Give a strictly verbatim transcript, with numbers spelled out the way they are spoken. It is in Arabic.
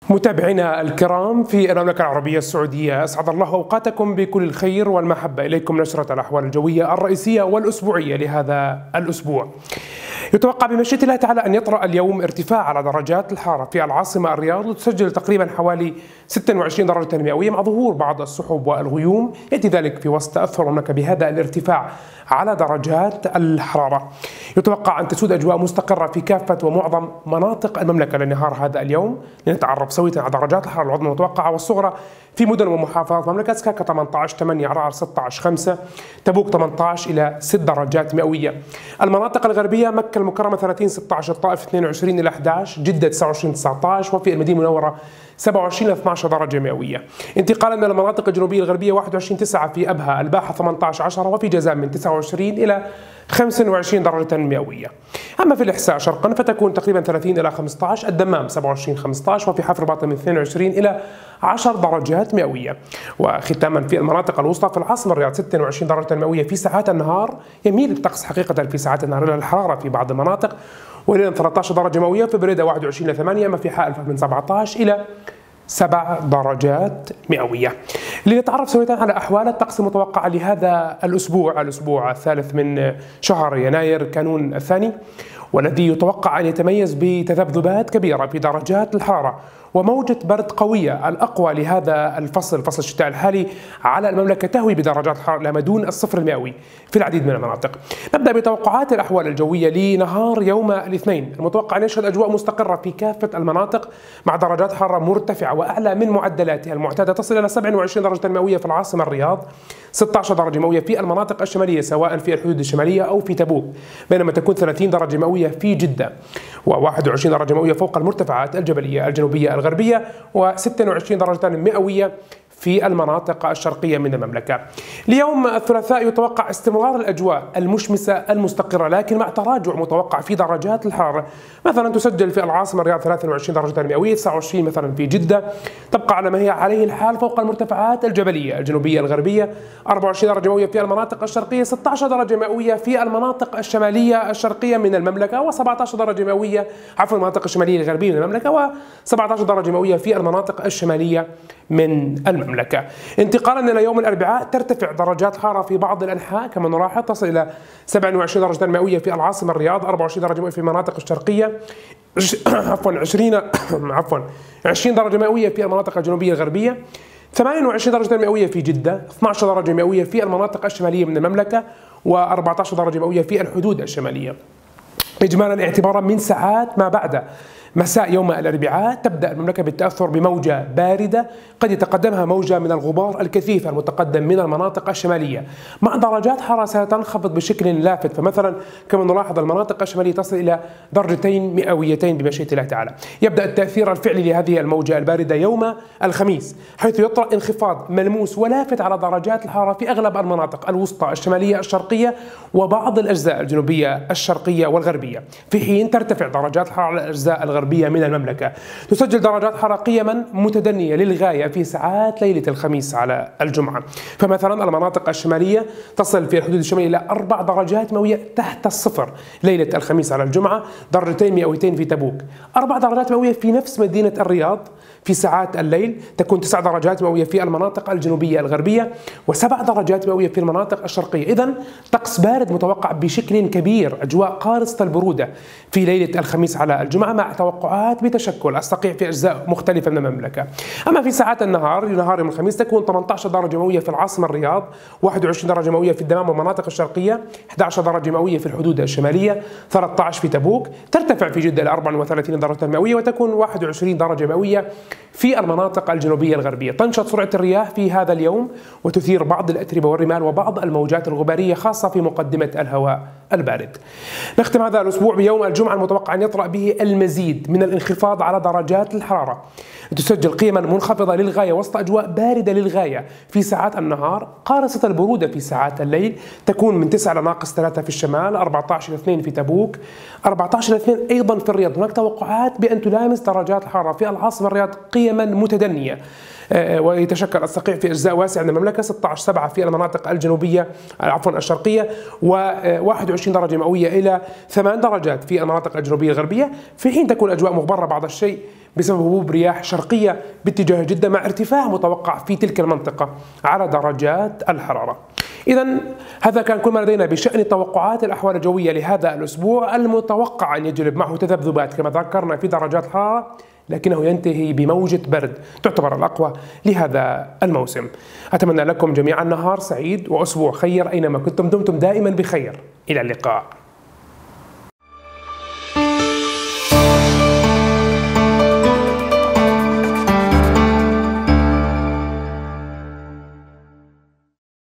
متابعينا الكرام في المملكة العربية السعودية، أسعد الله أوقاتكم بكل الخير والمحبة. إليكم نشرة الأحوال الجوية الرئيسية والأسبوعية لهذا الأسبوع. يتوقع بمشيئة الله تعالى أن يطرأ اليوم ارتفاع على درجات الحرارة في العاصمة الرياض، وتسجل تقريبا حوالي ستة وعشرين درجة مئوية مع ظهور بعض السحب والغيوم. يأتي ذلك في وسط تأثر المملكة بهذا الارتفاع على درجات الحرارة. يتوقع أن تسود أجواء مستقرة في كافة ومعظم مناطق المملكة لنهار هذا اليوم. لنتعرف سوية على درجات الحرارة العظمى المتوقعة والصغرى في مدن ومحافظات المملكة. سكاكا ثمانية عشر ثمانية، عرعر ستة عشر خمسة، تبوك ثمانية عشر إلى ستة درجات مئوية. المناطق الغربية مكة المكرمة ثلاثين ستة عشر، الطائف اثنين وعشرين إلى أحد عشر، جدة تسعة وعشرين تسعة عشر، وفي المدينة المنورة سبعة وعشرين إلى اثني عشر درجة مئوية. انتقالا من المناطق الجنوبية الغربية واحد وعشرين تسعة في أبها، الباحة ثمانية عشر عشرة، وفي جازان من تسعة وعشرين إلى خمسة وعشرين درجة مئوية. أما في الإحساء شرقا فتكون تقريبا ثلاثين إلى خمسة عشر، الدمام سبعة وعشرين خمسة عشر، وفي حفر باطن من اثنين وعشرين إلى عشر درجات مئوية. وختاما في المناطق الوسطى في العاصمة الرياض ستة وعشرين درجة مئوية في ساعات النهار. يميل الطقس حقيقة في ساعات النهار إلى الحرارة في بعض المناطق، وليلا ثلاثة عشر درجة مئوية، في بريدة واحد وعشرين إلى ثمانية، أما في حائل من سبعة عشر إلى سبع درجات مئوية. لنتعرف سوية على أحوال الطقس المتوقعة لهذا الأسبوع، الأسبوع الثالث من شهر يناير كانون الثاني، والذي يتوقع أن يتميز بتذبذبات كبيرة في درجات الحرارة وموجة برد قوية الأقوى لهذا الفصل، فصل الشتاء الحالي على المملكة، تهوي بدرجات حرارة لا دون الصفر المئوي في العديد من المناطق. نبدأ بتوقعات الأحوال الجوية لنهار يوم الاثنين. المتوقع أن يشهد أجواء مستقرة في كافة المناطق مع درجات حرارة مرتفعة وأعلى من معدلاتها المعتادة، تصل إلى سبعة وعشرين درجة مئوية في العاصمة الرياض، ستة عشر درجة مئوية في المناطق الشمالية سواء في الحدود الشمالية أو في تبوك، بينما تكون ثلاثين درجة مئوية في جدة، وواحد وعشرين درجة مئوية فوق المرتفعات الجبلية الجنوبية الغربية، وستة وعشرين درجة مئوية في المناطق الشرقية من المملكة. ليوم الثلاثاء يتوقع استمرار الأجواء المشمسة المستقرة، لكن مع تراجع متوقع في درجات الحرارة. مثلا تسجل في العاصمة الرياض ثلاثة وعشرين درجة مئوية، تسعة وعشرين مثلا في جدة، تبقى على ما هي عليه الحال فوق المرتفعات الجبلية الجنوبية الغربية، أربعة وعشرين درجة مئوية في المناطق الشرقية، ستة عشر درجة مئوية في المناطق الشمالية الشرقية من المملكة، و17 درجة مئوية عفوا المناطق الشمالية الغربية من المملكة، و17 درجة مئوية في المناطق الشمالية من المملكة. انتقالا إلى يوم الأربعاء ترتفع درجات الحرارة في بعض الأنحاء كما نلاحظ، تصل إلى سبعة وعشرين درجة مئوية في العاصمة الرياض، أربعة وعشرين درجة مئوية في المناطق الشرقية، عفوا عشرين عفوا عشرين درجة مئوية في المناطق الجنوبية الغربية، ثمانية وعشرين درجة مئوية في جدة، اثني عشر درجة مئوية في المناطق الشمالية من المملكة، وأربعة عشر درجة مئوية في الحدود الشمالية. إجمالا اعتبارا من ساعات ما بعد مساء يوم الأربعاء تبدأ المملكة بالتأثر بموجة باردة قد يتقدمها موجة من الغبار الكثيف المتقدم من المناطق الشمالية، مع درجات حرارة ستنخفض بشكل لافت. فمثلا كما نلاحظ المناطق الشمالية تصل إلى درجتين مئويتين بمشيئة الله تعالى. يبدأ التأثير الفعلي لهذه الموجة الباردة يوم الخميس، حيث يطرأ انخفاض ملموس ولافت على درجات الحرارة في أغلب المناطق الوسطى الشمالية الشرقية وبعض الأجزاء الجنوبية الشرقية والغربية، في حين ترتفع درجات الحرارة على الأجزاء الغربية من المملكة. تسجل درجات حرارة قيما متدنية للغاية في ساعات ليلة الخميس على الجمعة. فمثلا المناطق الشمالية تصل في الحدود الشمالية إلى أربع درجات مئوية تحت الصفر ليلة الخميس على الجمعة، درجتين مئويتين في تبوك، أربع درجات مئوية في نفس مدينة الرياض في ساعات الليل، تكون تسع درجات مئوية في المناطق الجنوبية الغربية، وسبع درجات مئوية في المناطق الشرقية. إذن طقس بارد متوقع بشكل كبير، أجواء قارصة البرودة في ليلة الخميس على الجمعة، مع توقعات بتشكل الصقيع في أجزاء مختلفة من المملكة. أما في ساعات النهار، نهار يوم الخميس تكون ثمانية عشر درجة مئوية في العاصمة الرياض، واحد وعشرين درجة مئوية في الدمام والمناطق الشرقية، أحد عشر درجة مئوية في الحدود الشمالية، ثلاثة عشر في تبوك، ترتفع في جدة إلى أربعة وثلاثين درجة مئوية، وتكون واحد وعشرين درجة مئوية في المناطق الجنوبية الغربية. تنشط سرعة الرياح في هذا اليوم وتثير بعض الأتربة والرمال وبعض الموجات الغبارية خاصة في مقدمة الهواء البارد. نختم هذا الأسبوع بيوم الجمعة المتوقع أن يطرأ به المزيد من الانخفاض على درجات الحرارة، تسجل قيما منخفضة للغاية وسط أجواء باردة للغاية في ساعات النهار، قارصة البرودة في ساعات الليل، تكون من تسعة إلى ناقص ثلاثة في الشمال، أربعة عشر إلى اثنين في تبوك، أربعة عشر إلى اثنين أيضا في الرياض. هناك توقعات بأن تلامس درجات الحرارة في العاصمة الرياض قيما متدنية، ويتشكل الصقيع في أجزاء واسعة من المملكة، ستة عشر سبعة في المناطق الجنوبية عفوا الشرقية، و واحد وعشرين درجة مئوية إلى ثمان درجات في المناطق الجنوبية الغربية، في حين تكون تكون الأجواء مغبرة بعض الشيء بسبب هبوب رياح شرقية باتجاه جدة مع ارتفاع متوقع في تلك المنطقة على درجات الحرارة. إذا هذا كان كل ما لدينا بشأن توقعات الأحوال الجوية لهذا الأسبوع، المتوقع أن يجلب معه تذبذبات كما ذكرنا في درجات الحرارة، لكنه ينتهي بموجة برد تعتبر الأقوى لهذا الموسم. أتمنى لكم جميعا نهار سعيد وأسبوع خير أينما كنتم، دمتم دائما بخير. إلى اللقاء.